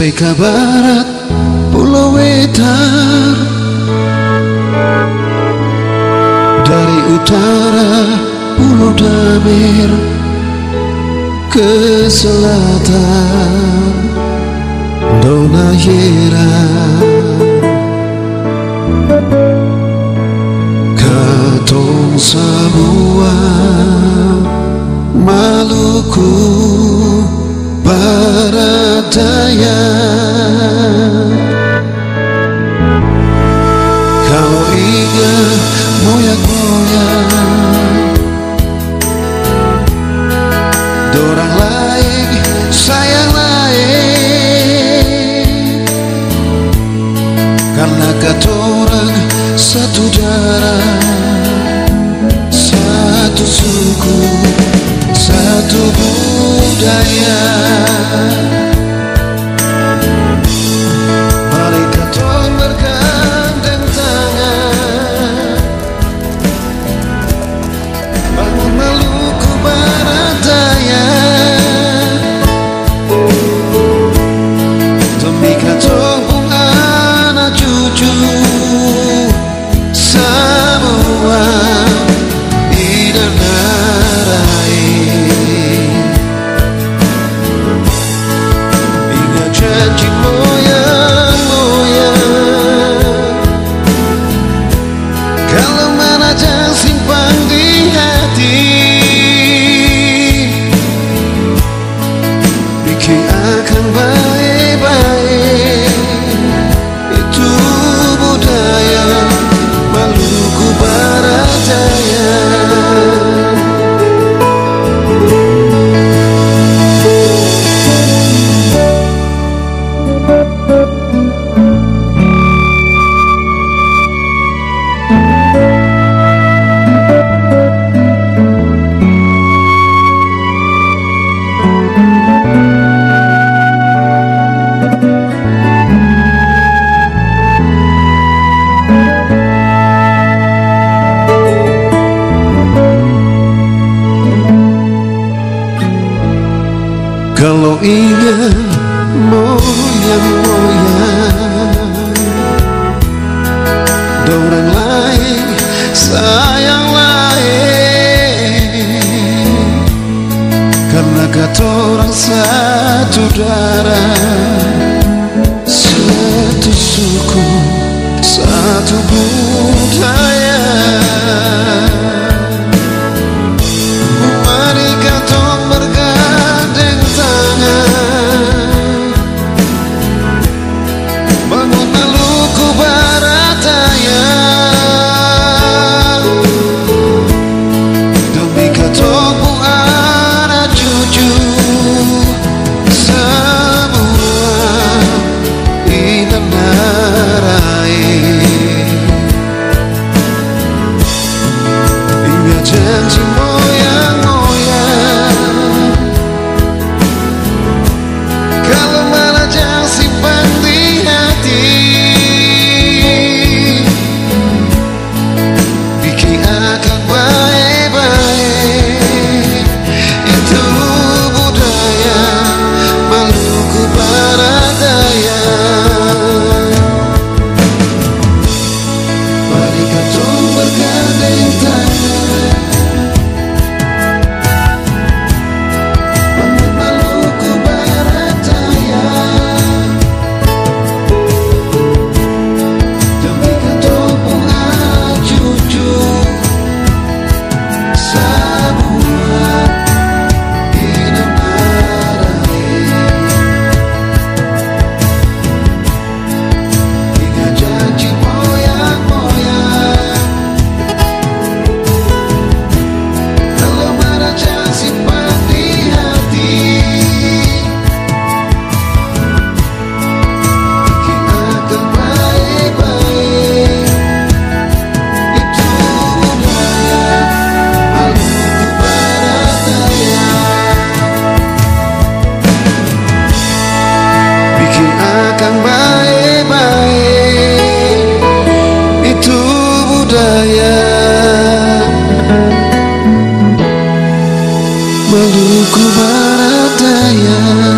sampai ke barat Pulau Wetar, dari utara Pulau Damir ke selatan Donayera. Katong semua Maluku Barat Daya, kalau ingat moyang-moyang dorang lain, sayang lain, karena katorang satu darah, satu suku, satu budaya. Mari katong bergandeng tangan, bangun Maluku Barat Daya, demi katong pun anak cucu semua dinanarai. Ingat janji moyang-moyang, kalau mana jangan simpan di hati, bikin akan baik-baik. Itu budaya Maluku Barat Daya. Kalau ingat moyang-moyang dorang lain, sayang lain, karena katorang satu darah, satu suku, satu budaya. Mari katong bergandeng tangan, bangun Maluku Barat Daya, demi katong pun anak cucu semua dinanarai. Ingat janji moyang-moyang, kalau malah jangan simpan di hati, bikin akan baik-baik. Itu budaya Maluku Barat Daya. Mari katong bergandeng tangan, bangun Maluku Barat Daya, demi katong pun anak cucu semua dinanarai. Ingat janji moyang-moyang, kalau mana jangan simpan di hati, bikin akan baik-baik. Itu budaya Maluku Barat Daya, bikin akan baik-baik. Itu budaya Maluku Barat Daya.